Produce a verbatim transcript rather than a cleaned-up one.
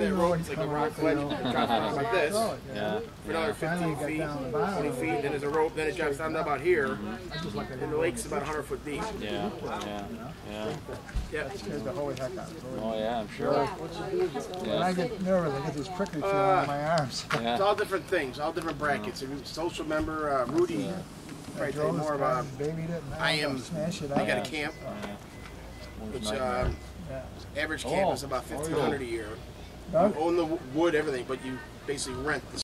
that rope, it's like a rock ledge, it drops down like this. Yeah. For another fifteen feet, twenty feet, then there's a rope, then it drops down to about here, and the lake's about a hundred foot deep. Yeah, yeah, yeah. Yeah. Scares the holy heck out of me. Oh yeah, I'm sure. When I get nervous, I get this prickly feeling Uh, in my arms. It's Yeah. all different things, all different brackets. A social member, uh, Rudy, probably tell you more about. I am. I got a camp, which uh, average camp is about fifteen hundred a year. You own the wood, everything, but you basically rent the